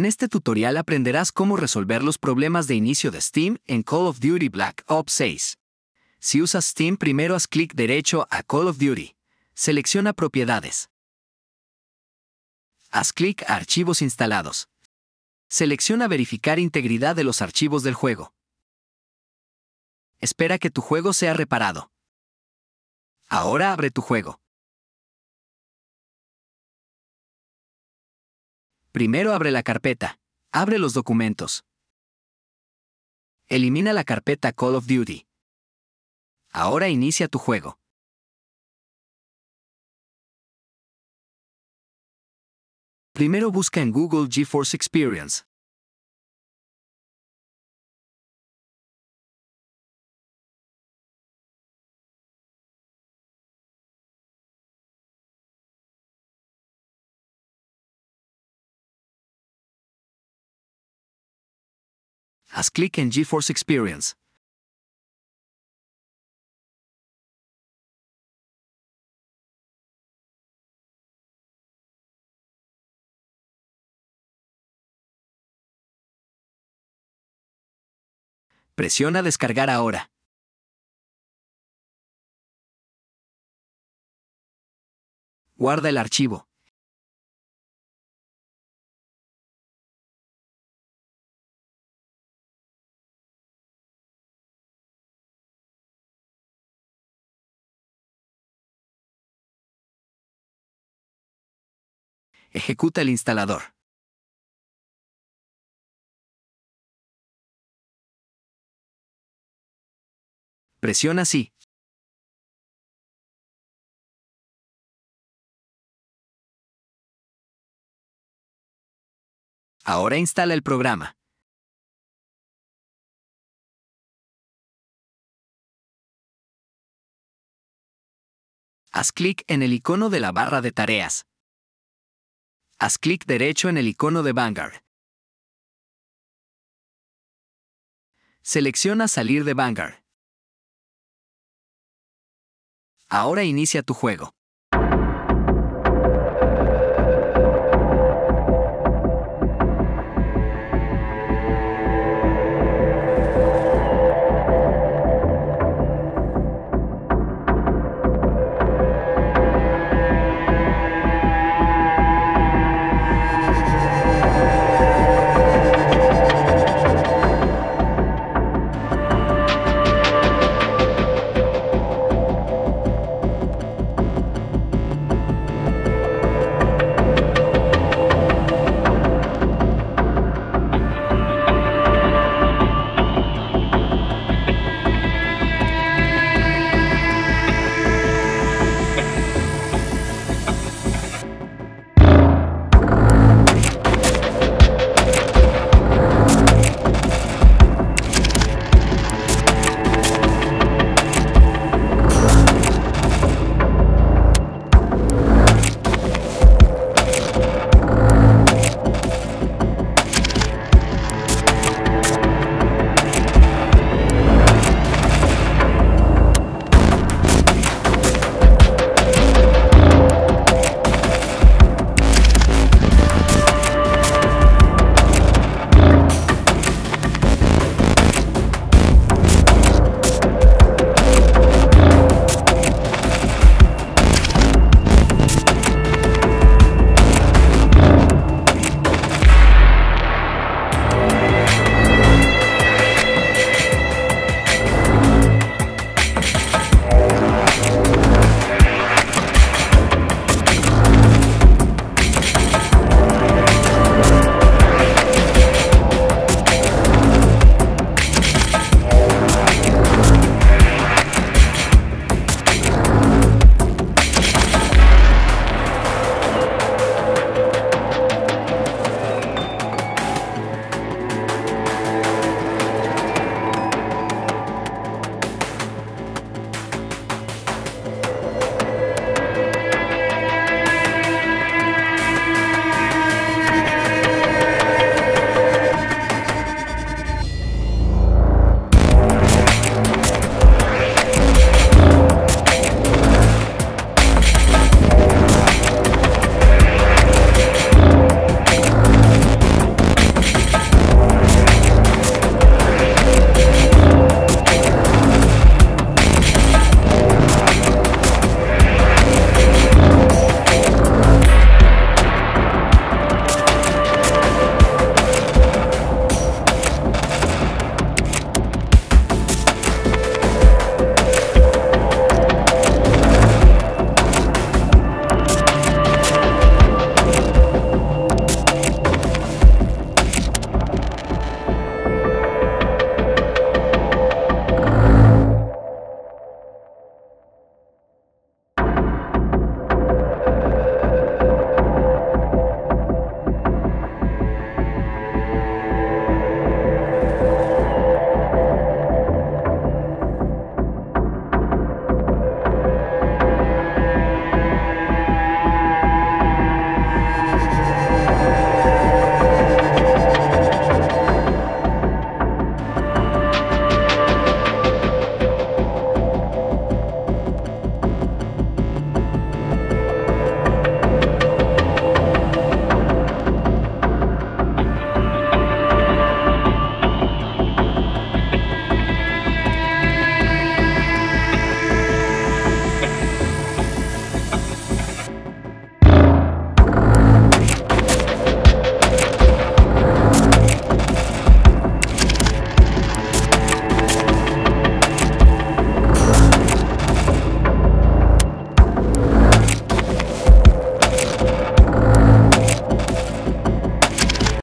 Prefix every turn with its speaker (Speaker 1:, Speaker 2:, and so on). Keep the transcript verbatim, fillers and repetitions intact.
Speaker 1: En este tutorial aprenderás cómo resolver los problemas de inicio de Steam en Call of Duty Black Ops seis. Si usas Steam, primero haz clic derecho a Call of Duty. Selecciona Propiedades. Haz clic a Archivos instalados. Selecciona Verificar integridad de los archivos del juego. Espera que tu juego sea reparado. Ahora abre tu juego. Primero abre la carpeta. Abre los documentos. Elimina la carpeta Call of Duty. Ahora inicia tu juego. Primero busca en Google GeForce Experience. Haz clic en GeForce Experience. Presiona Descargar ahora. Guarda el archivo. Ejecuta el instalador. Presiona Sí. Ahora instala el programa. Haz clic en el icono de la barra de tareas. Haz clic derecho en el icono de Vanguard. Selecciona Salir de Vanguard. Ahora inicia tu juego.